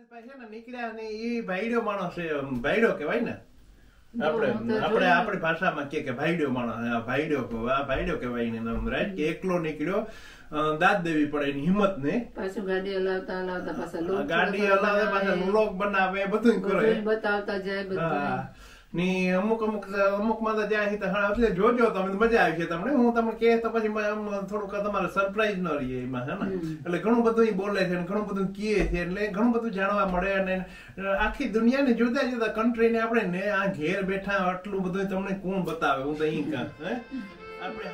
છે ને નીકળ્યા ને એ ભાઈડો માણસ છે, ભાઈડો કહેવાય ને આપણે આપણી ભાષામાં કે ભાઈડો માણસ, આ ભાઈડો કહેવાય ને રાઈટ, કે એકલો નીકળ્યો, દાદ દેવી પડે એની હિંમત ને, પાછું ગાડી હલાવતા પાછા વ્લોગ બનાવે, બધું કરે, બતાવતા જાય બધું ની અમુક માં તો જ્યાં એટલે જોજો તમે, મજા આવી છે તમને. હું તમને કે તો પછી થોડુંક તમારે સરપ્રાઈઝ ન રહીએ એમાં, હે ને. એટલે ઘણું બધું બોલે છે, ઘણું બધું કહે છે, એટલે ઘણું બધું જાણવા મળે. અને આખી દુનિયાને જુદા જુદા કન્ટ્રીને આપણે ને આ ઘેર બેઠા આટલું બધું તમને કોણ બતાવે. હું તો અહીં કાં હે આપણે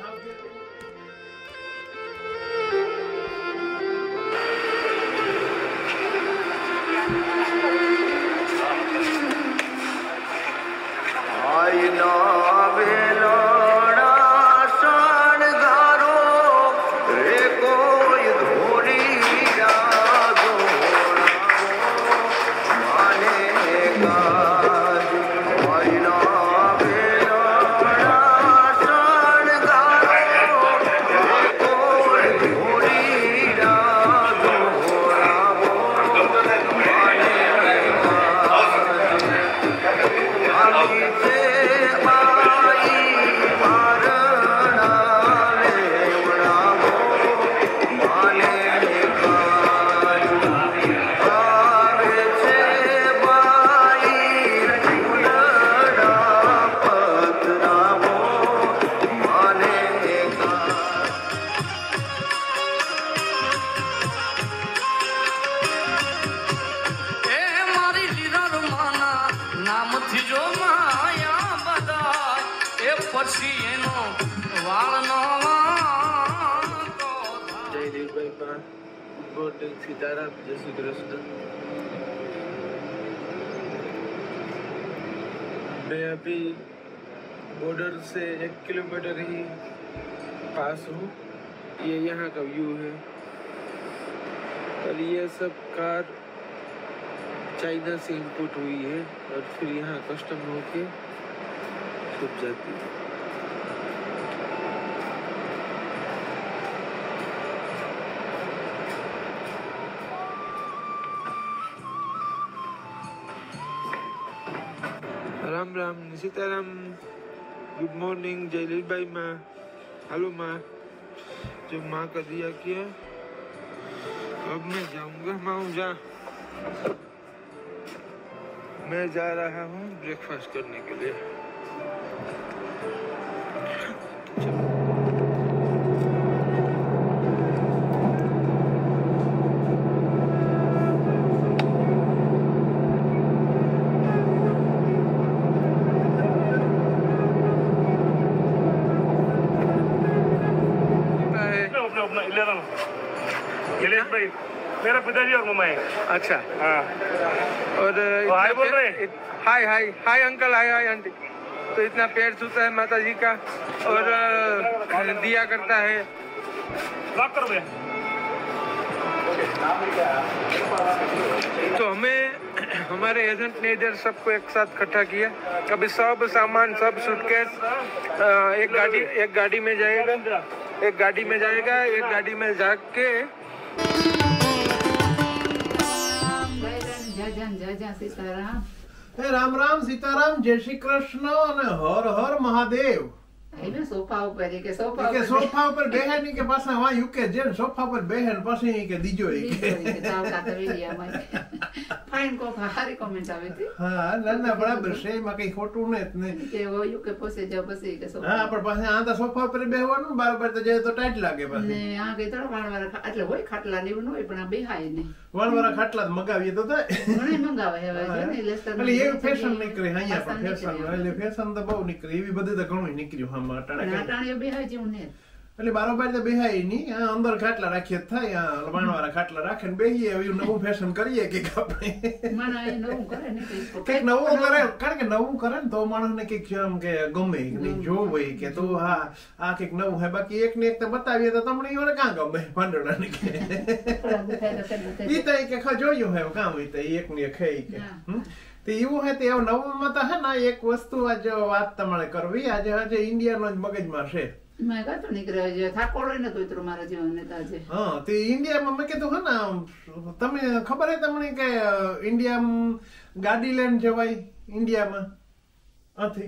सीताराम, जय श्री कृष्ण। मैं अभी बॉर्डर से 1 किलोमीटर ही पास हूँ। ये यहाँ का व्यू है और ये सब कार चाइना से इंपोर्ट हुई है और फिर यहाँ कस्टम होके सब जाती है। राम राम, सीताराम, गुड मॉर्निंग, जय लीलबाई माँ, हेलो माँ। जो माँ का दिया किया, अब मैं जाऊंगा माँ, मैं जा रहा हूँ ब्रेकफास्ट करने के लिए। भाई मेरा पिताजी और मम्मा है। अच्छा हाँ। और हाय बोल रहे हैं। Hi hi hi uncle, hi hi aunty. तो इतना पैर छूता है माता जी का और दिया करता है। लॉक करो भैया। तो हमें हमारे एजेंट ने इधर सबको एक साथ इकट्ठा किया। कभी सब सामान, सब सूटकेस एक गाड़ी में जाएगा, एक गाड़ी में जाके राम राम, सीताराम, जय श्री कृष्ण અને હર હર મહાદેવ। એને સોફા ઉપર કે સોફા ઉપર બેહે ની કે પાછા વા યુકે જે સોફા પર બેહે ને પછી કે દીજો કે તાવ કાતા વિડિયામાં ફાઇન કો હારી કોમેન્ટ આવી હતી। હા ના બરાબર છે, એમાં કઈ ખોટું નથી કે વો યુકે પોસે જાવ પછી કે સોફા। હા પણ પાછા આ તો સોફા ઉપર બેહવાનું, બાર તો જાય તો ટાઈટ લાગે પાછું ને આ કઈ થોડા વાળવાળા એટલે હોય ખાટલા ને એવું ન હોય, પણ આ બેહાય નહીં। વાળવાળા ખાટલા મગાવીએ તો થાય, ઘણી મંગાવે હવે છે ને લેસ્ટર એટલે એ ફેશન નીકળે અહીંયા પર ફેશન, એટલે ફેશન તો બહુ નીકળે, એવી બધી તો ઘણું નીકળ્યું અટાણીઓ બેહાય જેવું ને, એટલે બારોબાર તો બેહાય નહીં, અંદર ખાટલા રાખીએ થાય, વાળવાળા ખાટલા રાખે ને બેહીએ, એવું નવું ફેશન કરીએ કે આપણે માણસ નવું કરે ને કઈક નવું કરે, કારણ કે નવું કરે ને તો માણસને કઈક આમ કે ગમે જોવું હોય કે તો હા આ કઈક નવું હે, બાકી એક ને એક તો બતાવીએ તો તમને એને કાં ગમે પાંડોળા ને કે ઈ તો કે જોયું હે કામ હોય તો એક ને ખાઈ કે તો એવું હે તે નવું માં તો હે ને એક વસ્તુ આજે વાત તમારે કરવી, આજે ઇન્ડિયાનો જ મગજમાં છે મેં કાતો નીકળ્યો છે થાકોડો નતો ઉતરો મારા જીવન ને તાજે હા તે ઇન્ડિયામાં મેં કીધું હે ને તમે ખબર હે તમને કે ઇન્ડિયામાં ગાડી લઈને જવાય ઇન્ડિયામાં આથી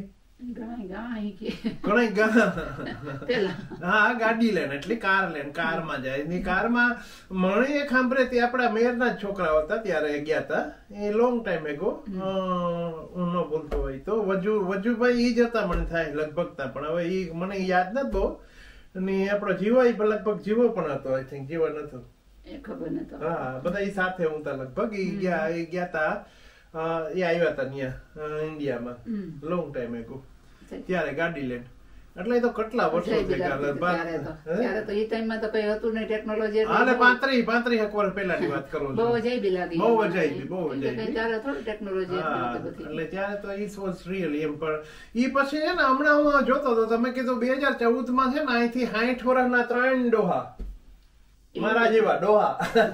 ઘણા હા ગાડી લઈને એટલે કાર લઈને કારમાં જાય ની કારમાં મને એક સાંભળે તે આપણા મેયરના જ છોકરાઓ હતા ત્યારે ગયા હતા એ લોંગ ટાઈમ એગો હું ન બોલતો હોય તો વજુભાઈ ઈ જ હતા મને થાય લગભગ તા પણ હવે ઈ મને યાદ નથી બહુ અને આપણો જીવો લગભગ જીવો પણ હતો આઈ થિંક જીવો નતો ખબર નતો હા બધા ઈ સાથે હું તા લગભગ ઈ ગયા તા એ આવ્યા હતા ત્યાં ઇન્ડિયામાં લોંગ ટાઈમ એગો ત્યારે ગાડી લઈને એટલે તો કેટલા વર્ષો થઈ ગયા ત્યારે તો ઈ ટાઈમમાં તો કઈ હતું નહીં ટેકનોલોજી હાલે 35 વર્ષ પહેલાની વાત કરું છું બહુ અજાયબી લાગી બહુ અજાયબી ત્યારે થોડી ટેકનોલોજી એટલે ત્યારે તો ઈ વોઝ રિયલી એમ પણ ઈ પછી છે ને હમણાં હું જોતો હતો તમે કીધું 2014 માં છે ને અહીંથી 60 વર્ષના 3 ડોહા મારા જેવા ડોહા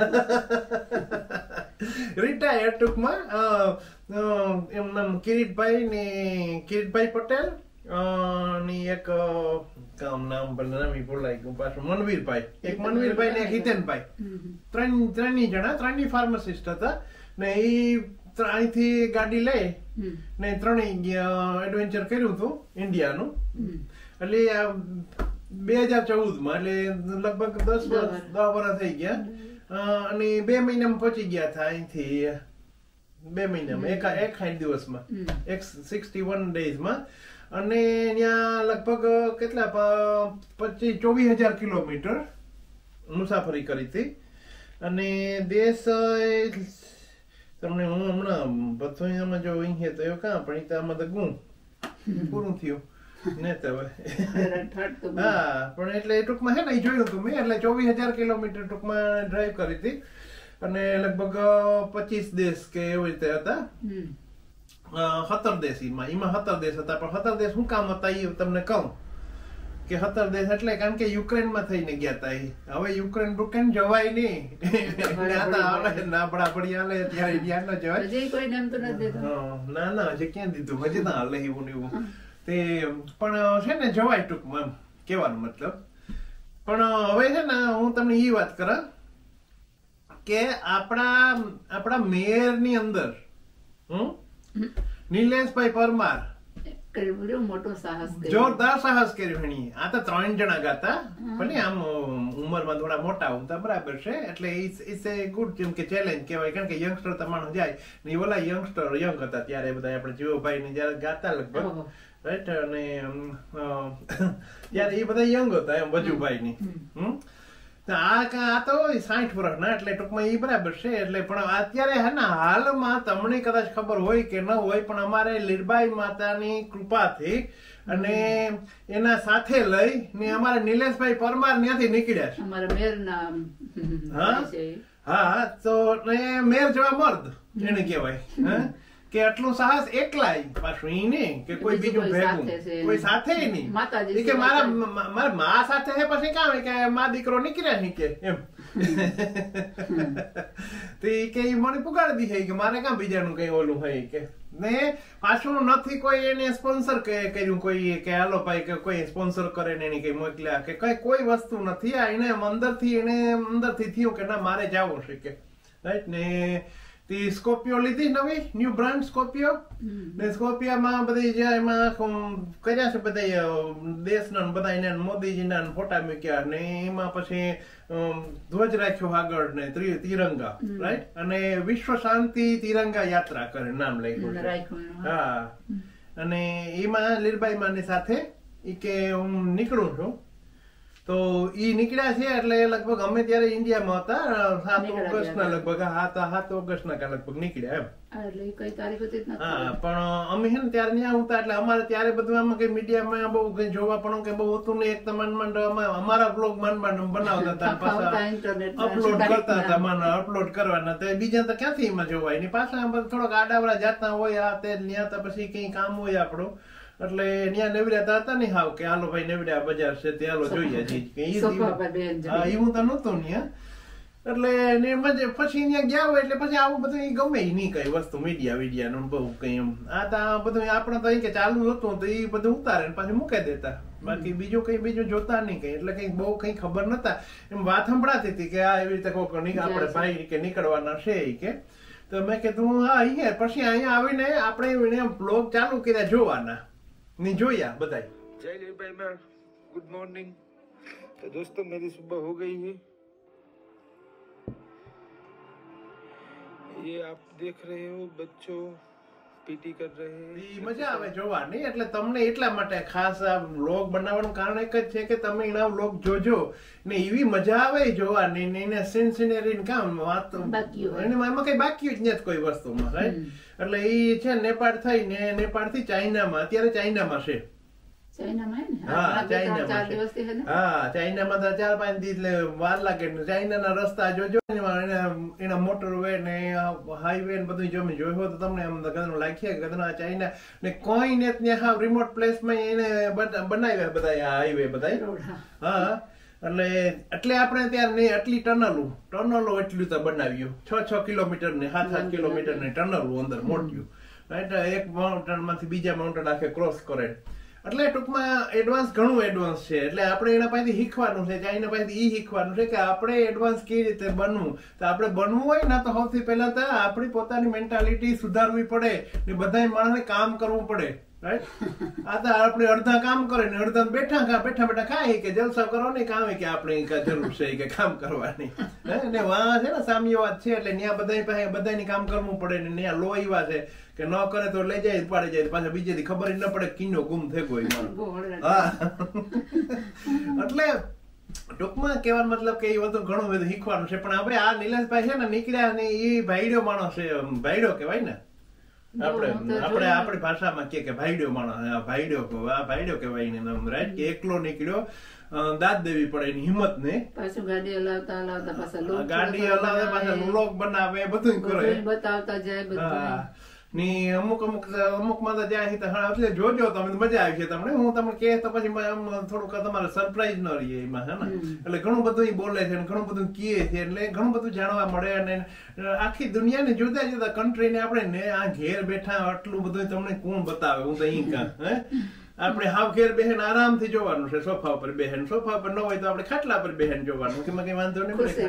રિટાયર ટૂંકમાં એમ નામ કિરીટભાઈ પટેલ ની એક કામ નામ નામી ભૂલાઈ ગયું પાછું મનવીરભાઈ એક મનવીરભાઈ ને એક હિતેનભાઈ ત્રણની જણા ત્રણની ફાર્માસિસ્ટ હતા ને ઈ અહીંથી ગાડી લઈ ને ત્રણેય એડવેન્ચર કર્યું હતું ઇન્ડિયાનું એટલે 2014 માં એટલે લગભગ 10 વર્ષ થઈ ગયા અને 2 મહિનામાં પહોંચી ગયા હતા અહીંથી 2 મહિનામાં એક 60 દિવસમાં 61 ડેઝમાં અને ત્યાં લગભગ કેટલા 24,000 કિલોમીટર મુસાફરી કરી હતી અને દેશ તમને હું હમણાં બધું જો અહીંયા તો કાં પણ આમાં તો ગુમ પૂરું થયું ને તો હા પણ એટલે ટૂંકમાં હે ને જોયું હતું મેં એટલે 24,000 કિલોમીટર ટૂંકમાં ડ્રાઈવ કરી હતી અને લગભગ 25 દેશ કે એવી રીતે હતા 17 દેશ એમાં 17 દેશ હતા પણ 17 દેશ શું કામ હતા એ તમને કહું કે 17 દેશ એટલે કારણ કે યુક્રેનમાં થઈને ગયા હતા હવે યુક્રેન જવાય નહીં ના બળાબડી હાલે ત્યારે ત્યાં ન જવાય ના હજી ક્યાં દીધું હજી ના હાલે એવું ને એવું તે પણ છે ને જવાય ટૂંકમાં કેવાનો મતલબ પણ હવે છે ને હું તમને એ વાત કરા કે આપણા મેયરની અંદર નિલેશભાઈ પરમાર મોટો સાહસ જોરદાર સાહસ કર્યું એની આ તો 3 જણા ગાતા ભલે આમ ઉંમરમાં થોડા મોટા ઉમતા બરાબર છે એટલે ઇટ્સ એ ગુડ જેમ કે ચેલેન્જ કહેવાય કારણ કે યંગસ્ટર તમારું જાય ને ઓલા યંગસ્ટર યંગ હતા ત્યારે બધા આપણે જીવોભાઈ ને જયારે ગાતા લગભગ રાઈટ અને ત્યારે એ બધા યંગ હતા એમ વજુભાઈ ની આ તો 60 વર્ષના એટલે ટૂંકમાં એ બરાબર છે એટલે પણ અત્યારે હે ને હાલમાં તમને કદાચ ખબર હોય કે ન હોય પણ અમારે લીરબાઈ માતાની કૃપાથી અને એના સાથે લઈ ને અમારા નિલેશભાઈ પરમાર ત્યાંથી નીકળ્યા છે અમારા મેરના હા તો મેર જેવા મર્દ એને કહેવાય કે આટલું સાહસ એકલાય પાછું ઈ નહીં કે કોઈ બીજું ભેગું કોઈ સાથે નહીં કે મારા મા સાથે હે પછી કામ કે મા દીકરો નીકળ્યા નહીં કે એમ તો ઈ કે મને પુગાડી દીધી કે મારે કામ બીજાનું કઈ ઓલું હોય કે ને પાછું નથી કોઈ એને સ્પોન્સર કર્યું કોઈ કે હાલો ભાઈ કે કોઈ સ્પોન્સર કરે ને એની કઈ મોકલ્યા કે કોઈ વસ્તુ નથી આ એને અંદરથી થયું કે ના મારે જવું છે કે રાઈટ ને સ્કોર્પિયો લીધી નવી ન્યુ બ્રાન્ડ સ્કોર્પિયો ને સ્કોર્પિયામાં બધી જે એમાં કર્યા છે બધા દેશના બધા એને મોદીજીના ફોટા મૂક્યા ને એમાં પછી ધ્વજ રાખ્યો આગળ ને તિરંગા રાઈટ અને વિશ્વ શાંતિ તિરંગા યાત્રા કરે નામ લખ્યું હા અને એમાં લીરબાઈ માની સાથે ઈ કે હું નીકળું છું તો ઈ નીકળ્યા છે એટલે લગભગ અમે ત્યારે ઇન્ડિયામાં હતા 7 ઓગસ્ટના લગભગ 7 ઓગસ્ટના લગભગ નીકળ્યા એમ હા પણ અમે છે ને ત્યારે ત્યાં હતા એટલે અમારે ત્યારે બધું આમાં કઈ મીડિયામાં બહુ કઈ જોવા પણ કે બહુ હતું ને એક માંડ અમારા બ્લોગ માંડ બનાવતા હતા પાછા અપલોડ કરતા હતા અપલોડ કરવાના તો બીજા તો ક્યાંથી એમાં જોવાય ને પાછા થોડોક આડાવડા જાતના હોય આ તે ત્યાં પછી કઈ કામ હોય આપણું એટલે ત્યાં નવડ્યા હતા ને હાવ કે હાલો ભાઈ નવડ્યા બજાર છે તે હાલો જોઈએ હું તો નહોતો ત્યાં એટલે ને પછી અહીંયા ગયા હોય એટલે પછી આવું બધું ગમે નહીં કઈ વસ્તુ મીડિયાનું બહુ કઈ એમ આ તો બધું આપણે તો કે ચાલુ હતું તો એ બધું ઉતારે ને પાછું મૂકી દેતા બાકી બીજું જોતા નહીં કઈ એટલે કઈ બહુ કઈ ખબર નતા એમ વાત સંભળાતી હતી કે આ એવી રીતે કોઈક આપણે ભાઈ કે નીકળવાના છે કે તો મેં કીધું હા અહીંયા પછી અહીંયા આવીને આપણે બ્લોગ ચાલુ કર્યા જોવાના ને જોયા બધા जय लीरभाई मैम गुड मॉर्निंग। तो दोस्तों मेरी सुबह हो गई है, ये आप देख रहे हो बच्चों पीटी कर रहे हैं। મજા આવે જોવાની એટલે તમને એટલા માટે ખાસ આ વ્લોગ બનાવવાનું કારણ એક જ છે કે તમે એના વ્લોગ જોજો ને એવી મજા આવે જોવાની ને એને સિનસિનરી કામ વાત એમાં કઈ બાકી જ નથી કોઈ વસ્તુમાં રાઈટ। એટલે એ છે નેપાળ થઈને નેપાળ થી ચાઇનામાં અત્યારે ચાઇનામાં છે ચાઇનામાં તો 4-5 દિવસ વાર લાગે ચાઇનાના રસ્તા જોજો એના મોટરવે ને હાઈવે ને બધું જો જોયો તો તમને એમ કદનું લાગશે કે કદના ચાઇના ને કોઈ ને ત્યાં રિમોટ પ્લેસમાં એને બનાવ્યા બધા હાઈવે બધા હા એટલે આપણે ત્યાં નહીં આટલી ટનલો એટલું તો બનાવ્યું 6 કિલોમીટર ને 7 કિલોમીટર ને ટનલો અંદર મોટ્યું રાઈટ એક માઉન્ટેન માંથી બીજા માઉન્ટેન આખે ક્રોસ કરે એટલે ટૂંકમાં એડવાન્સ ઘણું એડવાન્સ છે એટલે આપણે એના પાસેથી શીખવાનું છે ચાઇના પાસેથી શીખવાનું છે કે આપણે એડવાન્સ કેવી રીતે બનવું તો આપણે બનવું હોય ને તો સૌથી પહેલા તો આપણી પોતાની મેન્ટાલિટી સુધારવી પડે ને બધા માણસને કામ કરવું પડે રાઈટ। આ તો આપણે અડધા કામ કરે ને અડધા બેઠા ખાય કે જલસા કરો ને કામ કે આપણે જરૂર છે કે કામ કરવાની ને વાહ છે ને સામ્યવાદ છે એટલે ત્યાં બધા પાસે બધાની કામ કરવું પડે ને ત્યાં લો એવા છે કે ન કરે તો લઈ જાય પાડી જાય પાછા બીજેથી ખબર જ ન પડે કિનો ગુમ થઈ ગયો હા એટલે ટૂંકમાં કહેવાનો મતલબ કે એ બધું ઘણું બધું શીખવાનું છે પણ હવે આ નિલેશભાઈ છે ને નીકળ્યા ને એ ભાઈડો માણસ છે ભાઈડો કહેવાય ને આપણે આપણી ભાષામાં કે ભાઈડો માણસ ભાઈડો કહેવાય ને રાઈટ કે એકલો નીકળ્યો દાદ દેવી પડે એની હિંમત ને પાછું ગાડી હલાવતા પાછા વ્લોગ બનાવે બધું કરે બતાવતા જાય બધું ની અમુકમાં તો જાય એટલે જોજો તમે મજા આવી છે તમને હું તમને કે તો પછી થોડુંક તમારે સરપ્રાઈઝ ન રહીએ એમાં હે ને એટલે ઘણું બધું બોલે છે ઘણું બધું કહે છે એટલે ઘણું બધું જાણવા મળે અને આખી દુનિયાને જુદા જુદા કન્ટ્રીને આપણે ને આ ઘેર બેઠા આટલું બધું તમને કોણ બતાવે હું તો અહીં હે આપણે હાવ ઘેર બેહેન આરામથી જોવાનું છે સોફા ઉપર બેહેન સોફા ઉપર ન હોય તો આપણે ખાટલા પર બેહેન જોવાનું એમાં કઈ વાંધો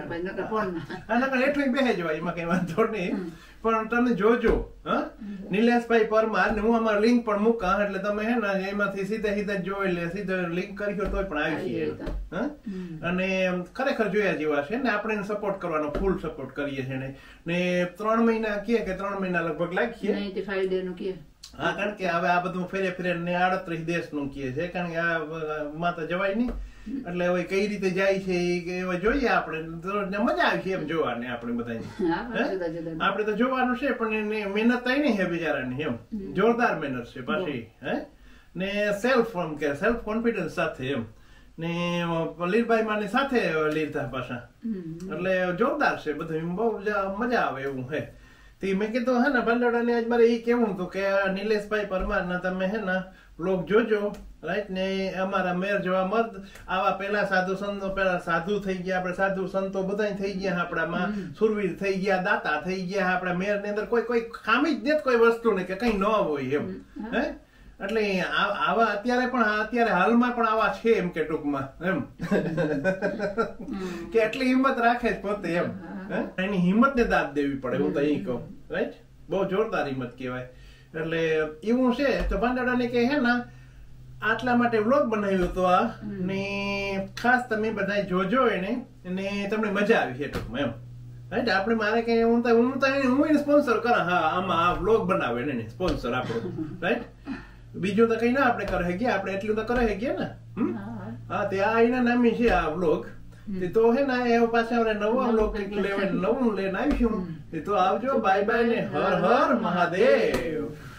નહીં હેઠું બેહે જવાય એમાં કઈ વાંધો નહીં પણ તમે જોજો હા નિલેશભાઈ પરમાર ને હું અમારું લિંક પણ મૂકા એટલે તમે હે ને એમાંથી સીધા જોઈ લે સીધો લિંક કર્યો તો પણ આવી છે હા અને ખરેખર જોયા જેવા છે ને આપણે એને સપોર્ટ કરવાનો ફૂલ સપોર્ટ કરીએ છીએ ને 3 મહિના કે 3 મહિના લગભગ લાગીએ 95 ડે નું કે હા કારણ કે હવે આ બધું ફેરે ને 38 દેશનું કહે છે કારણ કે આ માં તો જવાય નહીં એટલે હવે કઈ રીતે જાય છે એ જોઈએ આપણે મજા આવી છે એમ જોવાની આપણે બધા આપણે તો જોવાનું છે પણ મહેનત થઈ નહીં હે બિચારાની એમ જોરદાર મહેનત છે પાછી હે ને સેલ્ફ કોન્ફિડન્સ સાથે એમ ને લીરભાઈ માની સાથે લીધા પાછા એટલે જોરદાર છે બધું બહુ મજા આવે એવું હે મેં કીધું હે ને ભંડોળાને આજ મારે એ કેવું હતું કે નિલેશભાઈ પરમાર ના તમે હે ને બ્લોગ જોજો રાઈટ ને અમારા મેર જેવા મર્દ આવા પેલા સાધુ સંતો પેલા સાધુ થઈ ગયા આપણે સાધુ સંતો બધા થઈ ગયા આપણામાં સુરવીર થઈ ગયા દાતા થઈ ગયા આપણા મેર ની અંદર કોઈ ખામી જ નથી કોઈ વસ્તુ ને કે કઈ ન હોય એમ હે એટલે આવા અત્યારે હાલમાં પણ આવા છે એમ કે ટૂંકમાં એમ કે એટલી હિંમત રાખે જ પોતે એમ એની હિંમત ને દાદ દેવી પડે હું તો અહીં કહું રાઈટ બહુ જોરદાર હિંમત કહેવાય એટલે એવું છે તો ભાંડાડાને કે હે ને આટલા માટે વ્લોગ બનાવ્યો હતો આ ને ખાસ તમે બધા જોજો એને તમને મજા આવી છે ટૂંકમાં એમ રાઈટ આપણે મારે કઈ હું સ્પોન્સર કરા હા આમાં આ વ્લોગ બનાવે ને સ્પોન્સર આપણો રાઈટ બીજું તો કઈ ના આપણે કરે ગયા આપણે એટલું તો કરે ગયા ને હા તે આ એના નામી છે આ વ્લોગ તો હે ને એ પાછા નવા વ્લોગ નવું લઈને આવીશું તો આવજો બાય બાય ને હર હર મહાદેવ।